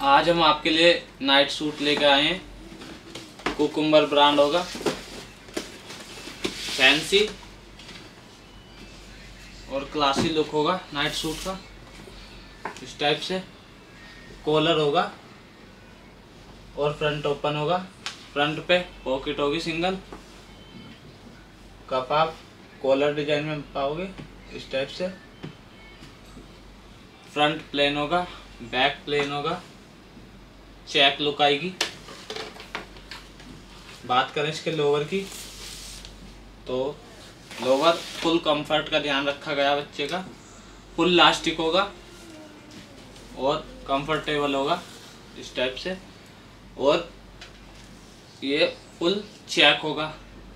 आज हम आपके लिए नाइट सूट लेकर आए हैं। कुकुम्बर ब्रांड होगा, फैंसी और क्लासी लुक होगा नाइट सूट का। इस टाइप से कॉलर होगा और फ्रंट ओपन होगा। फ्रंट पे पॉकेट होगी सिंगल। कप आप कॉलर डिजाइन में पाओगे इस टाइप से। फ्रंट प्लेन होगा, बैक प्लेन होगा, चेक लुक आएगी। बात करें इसके लोवर की तो लोवर फुल कंफर्ट का ध्यान रखा गया बच्चे का। फुल लास्टिक होगा और कंफर्टेबल होगा इस टाइप से। और ये फुल चेक होगा।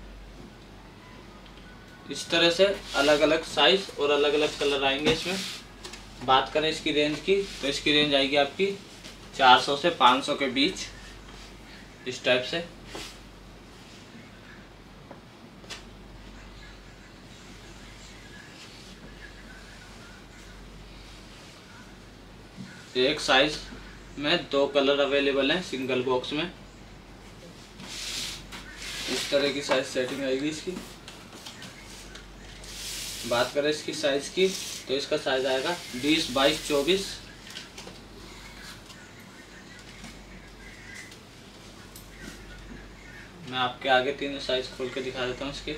इस तरह से अलग अलग साइज और अलग अलग कलर आएंगे इसमें। बात करें इसकी रेंज की तो इसकी रेंज आएगी आपकी 400 से 500 के बीच इस टाइप से। एक साइज में 2 कलर अवेलेबल हैं सिंगल बॉक्स में। इस तरह की साइज सेटिंग आएगी इसकी। बात करें इसकी साइज की तो इसका साइज आएगा 20, 22, 24। मैं आपके आगे तीनों साइज खोल के दिखा देता हूँ इसके।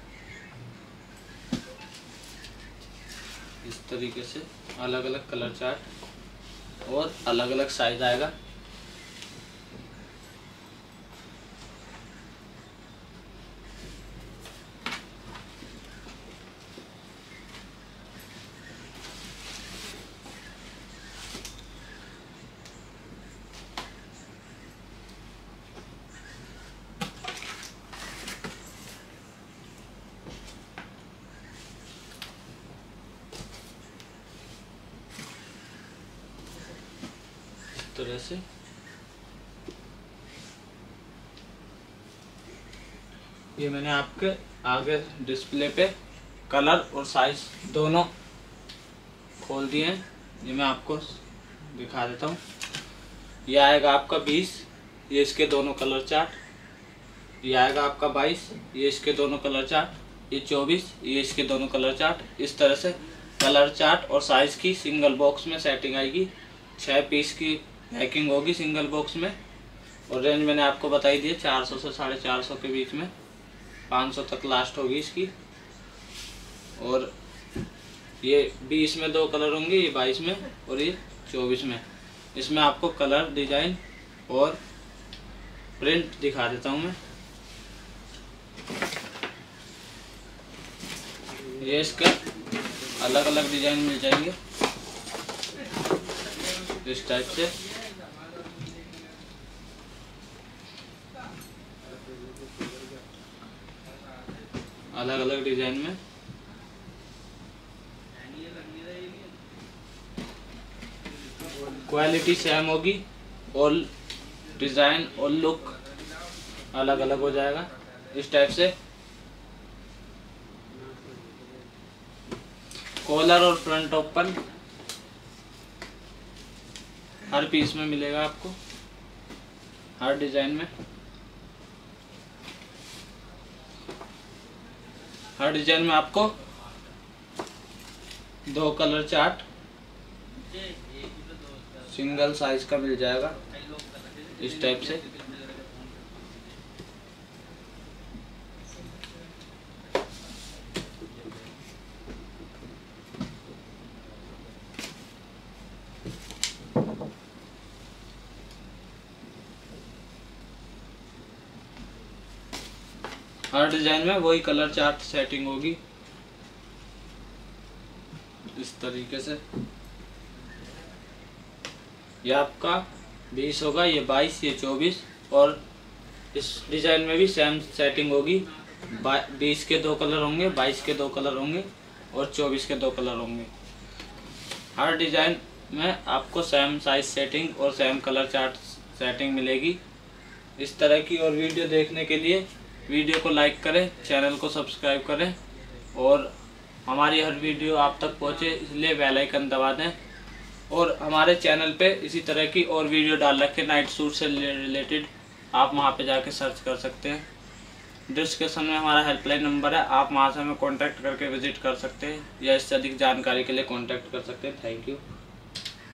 इस तरीके से अलग अलग कलर चार्ट और अलग अलग साइज आएगा। तरह से ये मैंने आपके आगे डिस्प्ले पे कलर और साइज दोनों खोल दिए हैं। ये मैं आपको दिखा देता हूँ। ये आएगा आपका 20, ये इसके दोनों कलर चार्ट। ये आएगा आपका 22, ये इसके दोनों कलर चार्ट। ये 24, ये इसके दोनों कलर चार्ट। इस तरह से कलर चार्ट और साइज की सिंगल बॉक्स में सेटिंग आएगी। 6 पीस की पैकिंग होगी सिंगल बॉक्स में। और रेंज मैंने आपको बताई दी है 400 से 450 के बीच में। 500 तक लास्ट होगी इसकी। और ये 20 में 2 कलर होंगे, ये 22 में और ये 24 में। इसमें आपको कलर, डिजाइन और प्रिंट दिखा देता हूँ मैं। ये इसका अलग अलग डिजाइन मिल जाएंगे इस टाइप से। अलग अलग डिजाइन में क्वालिटी सेम होगी और डिजाइन और लुक अलग अलग हो जाएगा इस टाइप से। कॉलर और फ्रंट ओपन हर पीस में मिलेगा आपको, हर डिजाइन में। हर डिजाइन में आपको 2 कलर चार्ट सिंगल साइज का मिल जाएगा इस टाइप से। हर डिजाइन में वही कलर चार्ट सेटिंग होगी इस तरीके से। ये आपका 20 होगा, ये 22, ये 24 और इस डिजाइन में भी सेम सेटिंग होगी। 20 के 2 कलर होंगे, 22 के 2 कलर होंगे और 24 के 2 कलर होंगे। हर डिजाइन में आपको सेम साइज सेटिंग और सेम कलर चार्ट सेटिंग मिलेगी। इस तरह की और वीडियो देखने के लिए वीडियो को लाइक करें, चैनल को सब्सक्राइब करें और हमारी हर वीडियो आप तक पहुंचे इसलिए बेल आइकन दबा दें और हमारे चैनल पे इसी तरह की और वीडियो डाल रखे नाइट सूट से रिलेटेड, आप वहाँ पे जाके सर्च कर सकते हैं। डिस्क्रिप्शन में हमारा हेल्पलाइन नंबर है, आप वहाँ से हमें कॉन्टैक्ट करके विजिट कर सकते हैं या इससे अधिक जानकारी के लिए कॉन्टैक्ट कर सकते हैं। Thank you.